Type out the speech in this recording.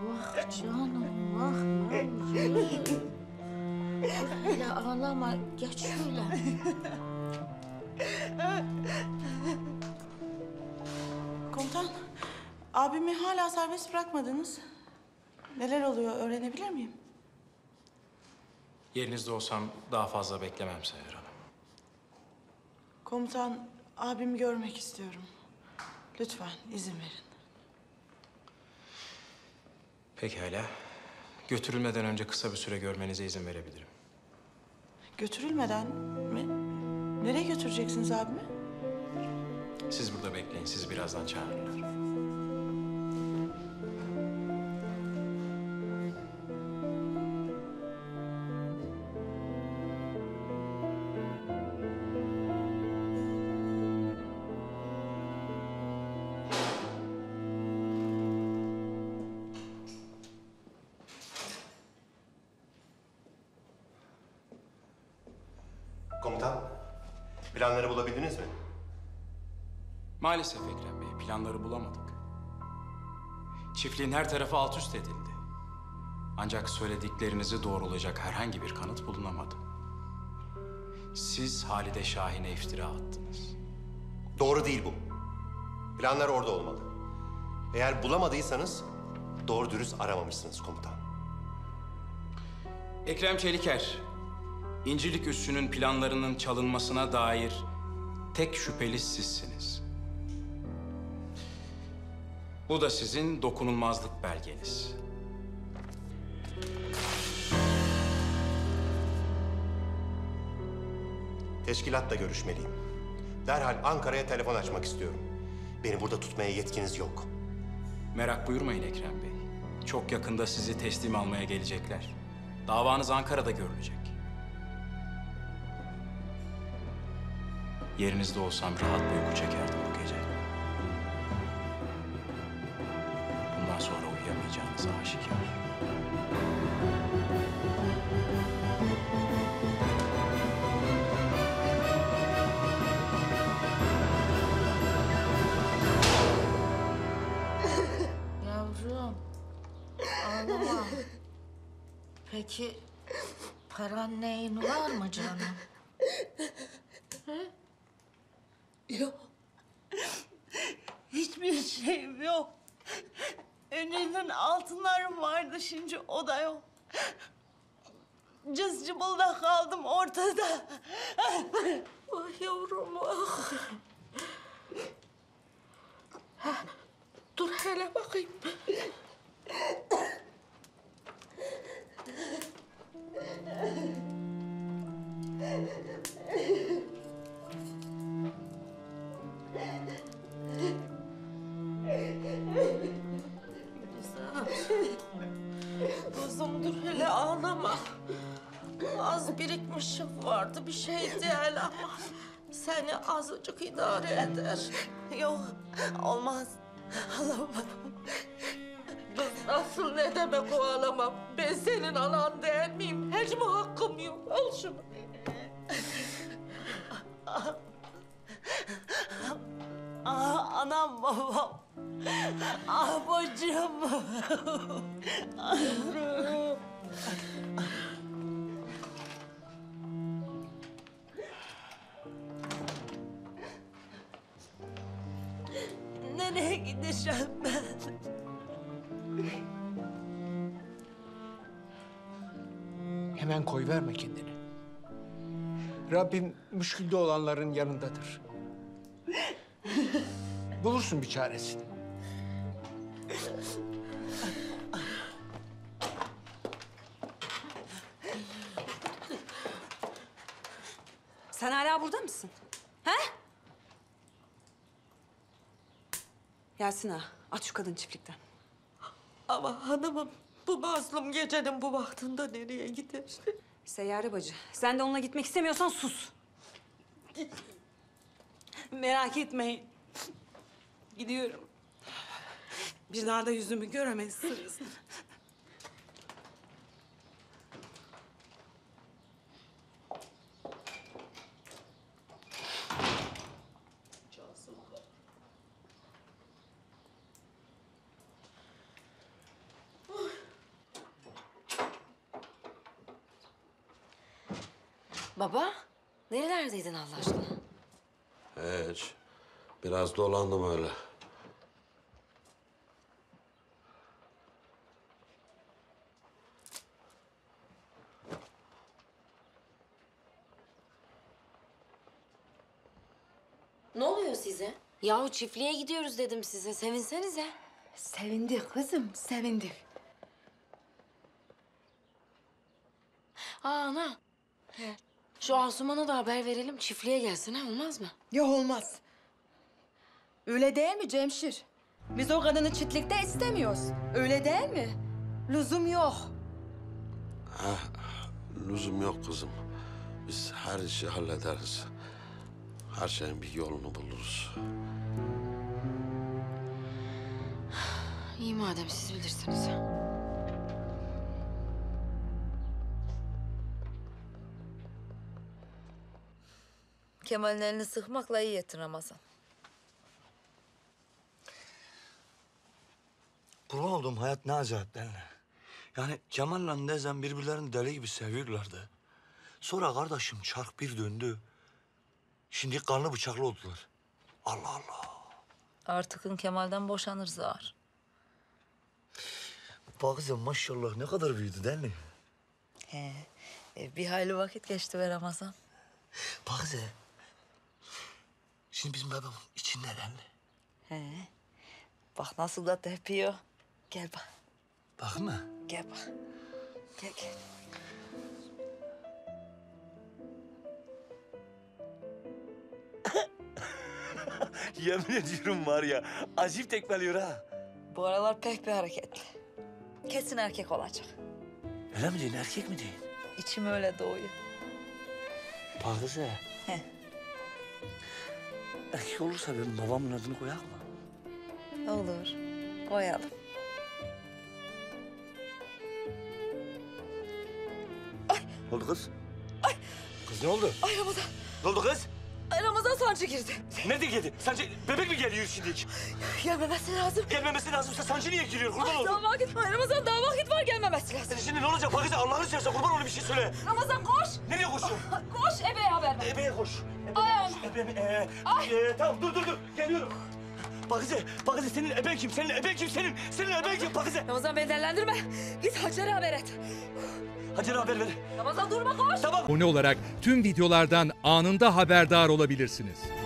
Vah canım, vah yavrum. Öyle ağlama, geç şöyle. Komutan, abimi hala serbest bırakmadınız. Neler oluyor öğrenebilir miyim? Yerinizde olsam daha fazla beklemem Seher Hanım. Komutan, abimi görmek istiyorum. Lütfen izin verin. Pekala. Götürülmeden önce kısa bir süre görmenize izin verebilirim. Götürülmeden mi? Nereye götüreceksiniz abimi? Siz burada bekleyin. Sizi birazdan çağırırlar. Komutan, planları bulabildiniz mi? Maalesef Ekrem Bey, planları bulamadık. Çiftliğin her tarafı alt üst edildi. Ancak söylediklerinizi doğrulayacak herhangi bir kanıt bulunamadı. Siz Halide Şahin'e iftira attınız. Doğru değil bu. Planlar orada olmalı. Eğer bulamadıysanız doğru dürüst aramamışsınız komutan. Ekrem Çeliker, İncirlik Üssü'nün planlarının çalınmasına dair tek şüpheli sizsiniz. Bu da sizin dokunulmazlık belgeniz. Teşkilatla görüşmeliyim. Derhal Ankara'ya telefon açmak istiyorum. Beni burada tutmaya yetkiniz yok. Merak buyurmayın Ekrem Bey. Çok yakında sizi teslim almaya gelecekler. Davanız Ankara'da görülecek. Yerinizde olsam rahat bir uyku çekerdim bu gece. Bundan sonra uyuyamayacağınız aşikar. Yavrum, ağlama. Peki, paran neyin var mı canım? Yok. Hiçbir şeyim yok. Önünün altınlarım vardı, şimdi o da yok. Cız cıbılda kaldım ortada. Ah yavrum, ah. Ha, dur hele bakayım. Kızım dur hele ağlama. Az birikmişim vardı, bir şey değil ama seni azıcık idare eder. Yok, olmaz. Alamam. Kız nasıl, ne demek o ağlamam? Ben senin anan değil miyim? Hiç mi hakkım yok? Al şunu. Ah anam babam. Ah bacım. Yavrum. Nereye gideceğim ben? Hemen koyverme kendini. Rabbim müşkülde olanların yanındadır. Bulursun bir çaresini. Sen hala burada mısın? He? Gelsin ha. At şu kadın çiftlikten. Ama hanımım, bu mazlum gecenin bu vaktinde nereye gider? Seyyare bacı, sen de onunla gitmek istemiyorsan sus. Merak etmeyin. Gidiyorum. Bir daha da yüzümü göremezsiniz. Baba, nerelerdeydin Allah aşkına? Hiç. Biraz dolandım öyle. Ne oluyor size? Yahu çiftliğe gidiyoruz dedim size. Sevinsenize. Sevindik kızım, sevindik. Ana. Şu Asuman'a da haber verelim. Çiftliğe gelsin ha, olmaz mı? Yok olmaz. Öyle değil mi Cemşir? Biz o kadını çiftlikte istemiyoruz. Öyle değil mi? Lüzum yok. Lüzum yok kızım. Biz her işi hallederiz. Her şeyin bir yolunu buluruz. İyi madem siz bilirsiniz. Kemal'in elini sıkmakla iyi ettin Ramazan. Kurban olduğum hayat ne acayip değil mi? Yani Kemal'le Nezen birbirlerini deli gibi seviyorlardı. Sonra kardeşim çark bir döndü. Şimdi kanlı bıçaklı oldular. Allah Allah. Artıkın Kemal'den boşanır zar. Bak kızım maşallah ne kadar büyüdü değil mi? Bir hayli vakit geçti be Ramazan. Bak kızım. Şimdi bizim babam içinde değil mi? Bak nasıl da tepiyor. Gel bak, Bak mı? gel bak. Gel gel. Yemin ediyorum var ya acayip tekmeliyor ha. Bu aralar pek bir hareketli. Kesin erkek olacak. Öyle mi diyorsun erkek mi diyorsun? İçim öyle doğuyor. Bak kızım. He. Erkek olursa benim babamın adını koyak mı? Olur, koyalım. Ne oldu kız? Kız ne oldu? Ay Ramazan, Ne oldu kız? ay Ramazan sancı girdi. Ne diye girdi? Sence bebek mi geliyor şimdi? Gelmemesi lazım. Gelmemesi lazımsa sancı niye giriyor? Kurban olayım. Daha vakit var Ramazan, daha vakit var, gelmemesi lazım. Şimdi ne olacak? Bakıcı Allah'ını seversen kurban olayım bir şey söyle. Ramazan koş, Nereye koşuyorsun? koş Ebe'ye haber ver. Ebe'ye koş. Ayağım. Ebe mi? Tamam dur. Geliyorum. Bakıcı senin eben kim? Senin eben kim? Senin eben kim? Bakıcı. Ramazan beni dellendirme. Git Hacer'e haber et. Hacer'e haber ver. Ramazan durma koş. Tamam. Abone olarak tüm videolardan anında haberdar olabilirsiniz.